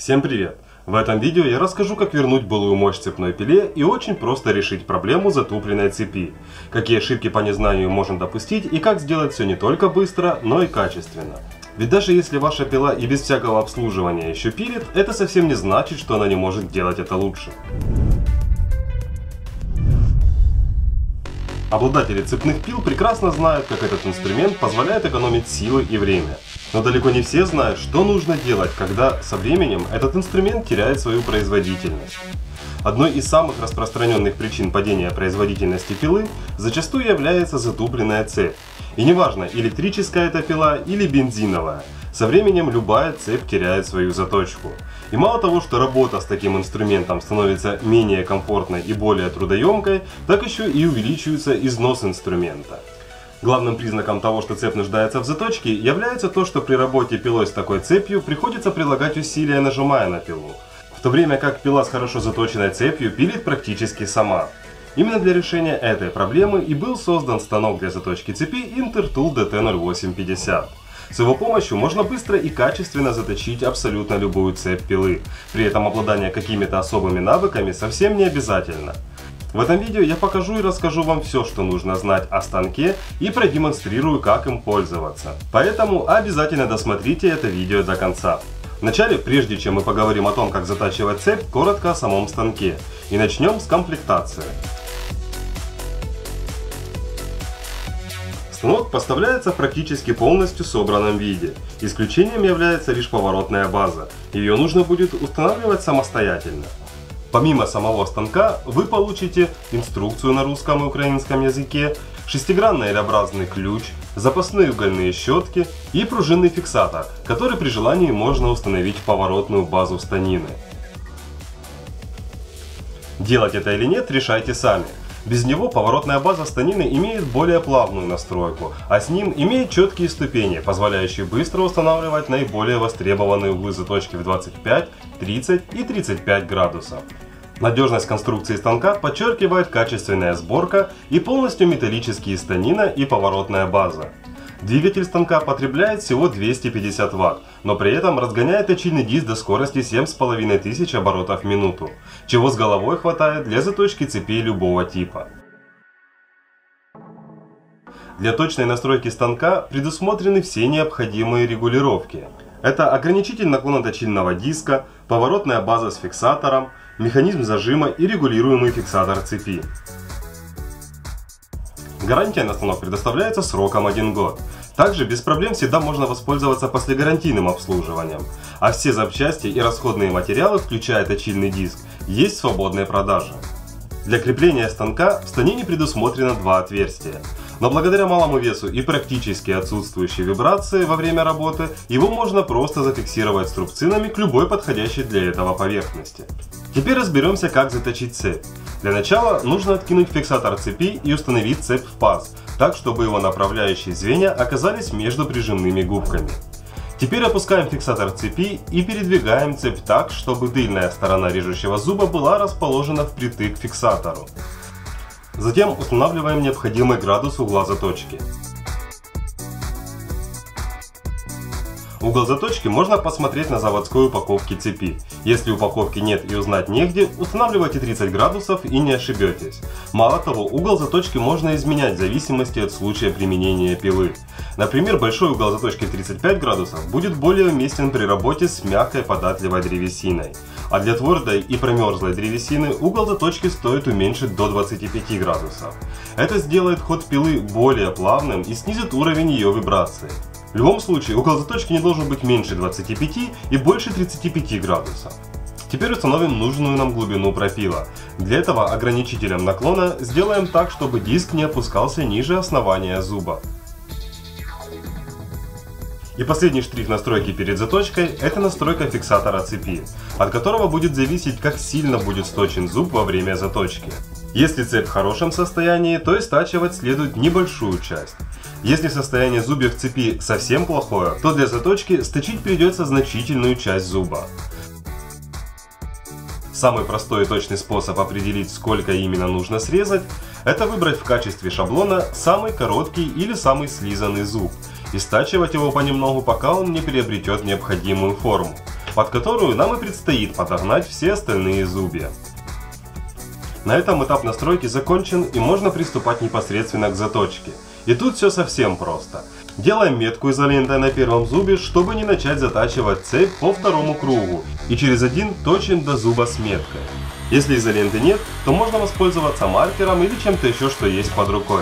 Всем привет! В этом видео я расскажу, как вернуть былую мощь цепной пиле и очень просто решить проблему затупленной цепи. Какие ошибки по незнанию можно допустить и как сделать все не только быстро, но и качественно. Ведь даже если ваша пила и без всякого обслуживания еще пилит, это совсем не значит, что она не может делать это лучше. Обладатели цепных пил прекрасно знают, как этот инструмент позволяет экономить силы и время. Но далеко не все знают, что нужно делать, когда со временем этот инструмент теряет свою производительность. Одной из самых распространенных причин падения производительности пилы зачастую является затупленная цепь. И неважно, электрическая это пила или бензиновая, со временем любая цепь теряет свою заточку. И мало того, что работа с таким инструментом становится менее комфортной и более трудоемкой, так еще и увеличивается износ инструмента. Главным признаком того, что цепь нуждается в заточке, является то, что при работе пилой с такой цепью приходится прилагать усилия, нажимая на пилу, в то время как пила с хорошо заточенной цепью пилит практически сама. Именно для решения этой проблемы и был создан станок для заточки цепи Intertool DT0850. С его помощью можно быстро и качественно заточить абсолютно любую цепь пилы, при этом обладание какими-то особыми навыками совсем не обязательно. В этом видео я покажу и расскажу вам все, что нужно знать о станке, и продемонстрирую, как им пользоваться. Поэтому обязательно досмотрите это видео до конца. Вначале, прежде чем мы поговорим о том, как затачивать цепь, коротко о самом станке. И начнем с комплектации. Станок поставляется в практически полностью собранном виде. Исключением является лишь поворотная база. Ее нужно будет устанавливать самостоятельно. Помимо самого станка вы получите инструкцию на русском и украинском языке, шестигранный L-образный ключ, запасные угольные щетки и пружинный фиксатор, который при желании можно установить в поворотную базу станины. Делать это или нет, решайте сами. Без него поворотная база станины имеет более плавную настройку, а с ним имеет четкие ступени, позволяющие быстро устанавливать наиболее востребованные углы заточки в 25, 30 и 35 градусов. Надежность конструкции станка подчеркивает качественная сборка и полностью металлические станина и поворотная база. Двигатель станка потребляет всего 250 Вт, но при этом разгоняет точильный диск до скорости 7500 оборотов в минуту, чего с головой хватает для заточки цепей любого типа. Для точной настройки станка предусмотрены все необходимые регулировки. Это ограничитель наклона точильного диска, поворотная база с фиксатором, механизм зажима и регулируемый фиксатор цепи. Гарантия на станок предоставляется сроком 1 год. Также без проблем всегда можно воспользоваться послегарантийным обслуживанием, а все запчасти и расходные материалы, включая точильный диск, есть в свободной продаже. Для крепления станка в станине предусмотрено 2 отверстия, но благодаря малому весу и практически отсутствующей вибрации во время работы, его можно просто зафиксировать струбцинами к любой подходящей для этого поверхности. Теперь разберемся, как заточить цепь. Для начала нужно откинуть фиксатор цепи и установить цепь в паз, так чтобы его направляющие звенья оказались между прижимными губками. Теперь опускаем фиксатор цепи и передвигаем цепь так, чтобы тыльная сторона режущего зуба была расположена впритык к фиксатору. Затем устанавливаем необходимый градус угла заточки. Угол заточки можно посмотреть на заводской упаковке цепи. Если упаковки нет и узнать негде, устанавливайте 30 градусов и не ошибетесь. Мало того, угол заточки можно изменять в зависимости от случая применения пилы. Например, большой угол заточки 35 градусов будет более уместен при работе с мягкой податливой древесиной. А для твердой и промерзлой древесины угол заточки стоит уменьшить до 25 градусов. Это сделает ход пилы более плавным и снизит уровень ее вибрации. В любом случае, угол заточки не должен быть меньше 25 и больше 35 градусов. Теперь установим нужную нам глубину пропила. Для этого ограничителем наклона сделаем так, чтобы диск не опускался ниже основания зуба. И последний штрих настройки перед заточкой – это настройка фиксатора цепи, от которого будет зависеть, как сильно будет сточен зуб во время заточки. Если цепь в хорошем состоянии, то и стачивать следует небольшую часть. Если состояние зубьев цепи совсем плохое, то для заточки сточить придется значительную часть зуба. Самый простой и точный способ определить, сколько именно нужно срезать, это выбрать в качестве шаблона самый короткий или самый слизанный зуб и стачивать его понемногу, пока он не приобретет необходимую форму. под которую нам и предстоит подогнать все остальные зубья. На этом этап настройки закончен, и можно приступать непосредственно к заточке. И тут все совсем просто. Делаем метку изолентой на первом зубе, чтобы не начать затачивать цепь по второму кругу, и через один точим до зуба с меткой. Если изоленты нет, то можно воспользоваться маркером или чем-то еще, что есть под рукой.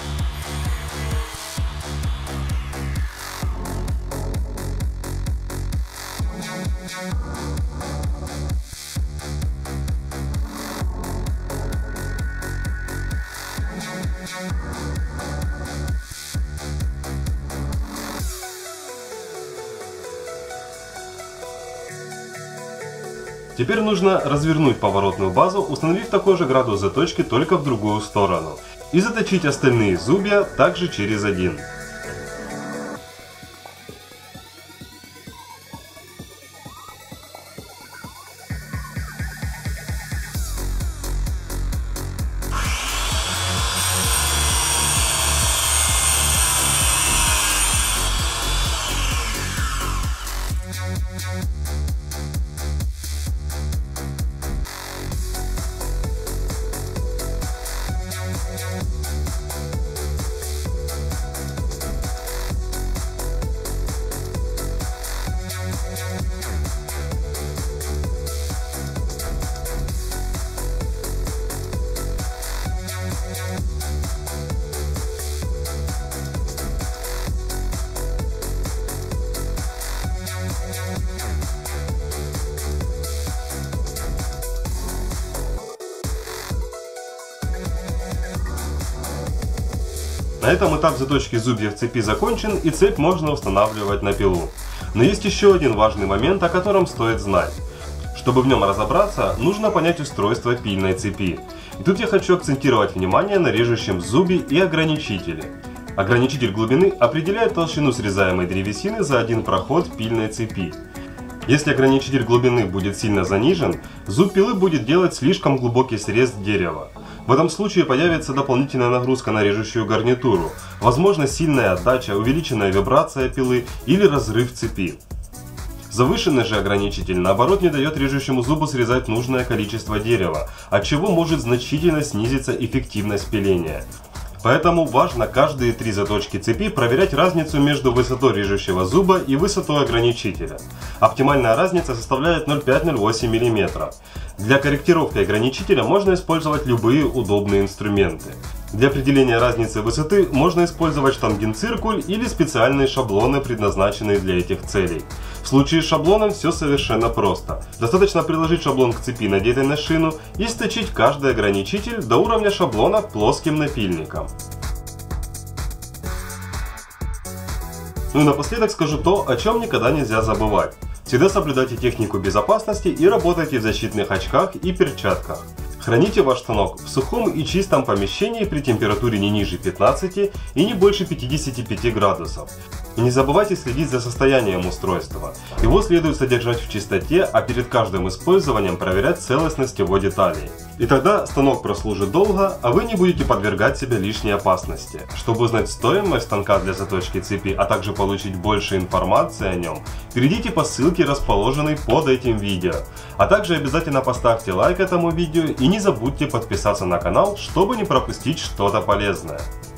Теперь нужно развернуть поворотную базу, установив такой же градус заточки, только в другую сторону. И заточить остальные зубья также через один. На этом этап заточки зубьев цепи закончен, и цепь можно устанавливать на пилу. Но есть еще один важный момент, о котором стоит знать. Чтобы в нем разобраться, нужно понять устройство пильной цепи. И тут я хочу акцентировать внимание на режущем зубе и ограничителе. Ограничитель глубины определяет толщину срезаемой древесины за один проход пильной цепи. Если ограничитель глубины будет сильно занижен, зуб пилы будет делать слишком глубокий срез дерева. В этом случае появится дополнительная нагрузка на режущую гарнитуру, возможно сильная отдача, увеличенная вибрация пилы или разрыв цепи. Завышенный же ограничитель, наоборот, не дает режущему зубу срезать нужное количество дерева, отчего может значительно снизиться эффективность пиления. Поэтому важно каждые 3 заточки цепи проверять разницу между высотой режущего зуба и высотой ограничителя. Оптимальная разница составляет 0,5-0,8 мм. Для корректировки ограничителя можно использовать любые удобные инструменты. Для определения разницы высоты можно использовать штангенциркуль или специальные шаблоны, предназначенные для этих целей. В случае с шаблоном все совершенно просто. Достаточно приложить шаблон к цепи, надетой на шину, и сточить каждый ограничитель до уровня шаблона плоским напильником. Ну и напоследок скажу то, о чем никогда нельзя забывать. Всегда соблюдайте технику безопасности и работайте в защитных очках и перчатках. Храните ваш станок в сухом и чистом помещении при температуре не ниже 15 и не больше 55 градусов. И не забывайте следить за состоянием устройства. Его следует содержать в чистоте, а перед каждым использованием проверять целостность его деталей. И тогда станок прослужит долго, а вы не будете подвергать себя лишней опасности. Чтобы узнать стоимость станка для заточки цепи, а также получить больше информации о нем, перейдите по ссылке, расположенной под этим видео. А также обязательно поставьте лайк этому видео и не забудьте подписаться на канал, чтобы не пропустить что-то полезное.